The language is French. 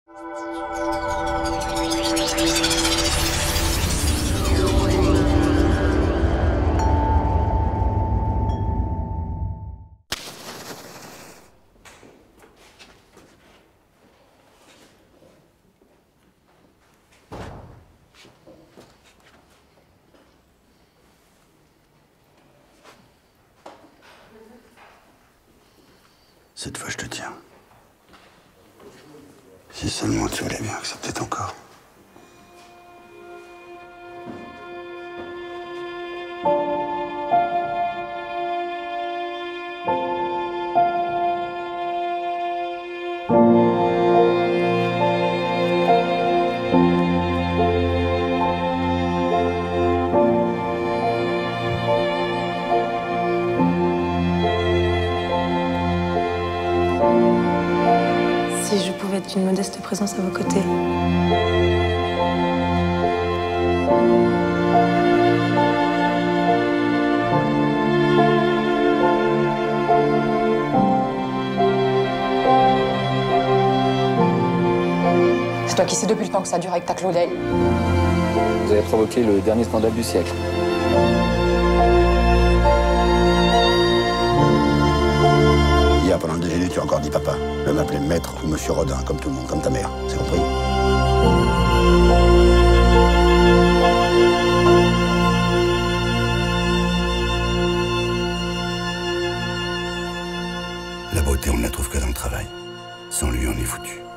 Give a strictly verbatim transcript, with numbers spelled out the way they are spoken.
Cette fois, je te tiens. Si seulement tu voulais bien accepter ton corps. Si je pouvais être une modeste présence à vos côtés. C'est toi qui sais depuis le temps que ça dure avec ta Claudel. Vous avez provoqué le dernier scandale du siècle. Hier, pendant le déjeuner, tu as encore dit papa. Je vais m'appeler Maître ou Monsieur Rodin, comme tout le monde, comme ta mère. C'est compris? La beauté, on ne la trouve que dans le travail. Sans lui, on est foutu.